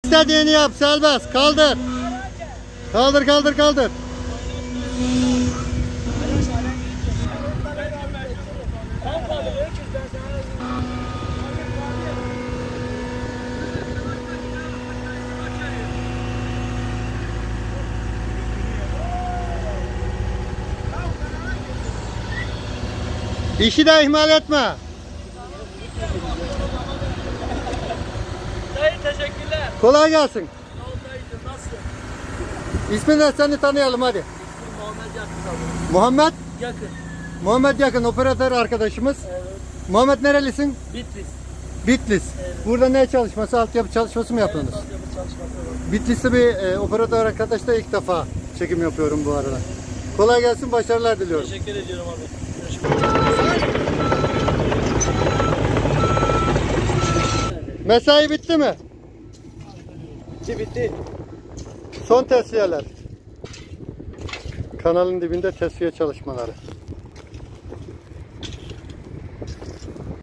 İstediğini yap, serbest. Kaldır. Kaldır, kaldır, kaldır. İşi de ihmal etme. Dayı teşekkürler. Kolay gelsin. Sağ ol dayıcım, nasılsın? İsmin ne? Seni tanıyalım hadi. İsmim Muhammed Yakın abi. Muhammed? Yakın. Muhammed Yakın, operatör arkadaşımız. Evet. Muhammed nerelisin? Bitlis. Bitlis. Evet. Burada ne çalışması? Altyapı çalışması mı yapıyorsunuz? Evet, altyapı çalışması var. Bitlis'te bir operatör arkadaşla ilk defa çekim yapıyorum bu arada. Kolay gelsin, başarılar diliyorum. Teşekkür ediyorum abi. Görüşmek Mesai bitti mi? üzere. Bitti. Son tesviyeler. Kanalın dibinde tesviye çalışmaları.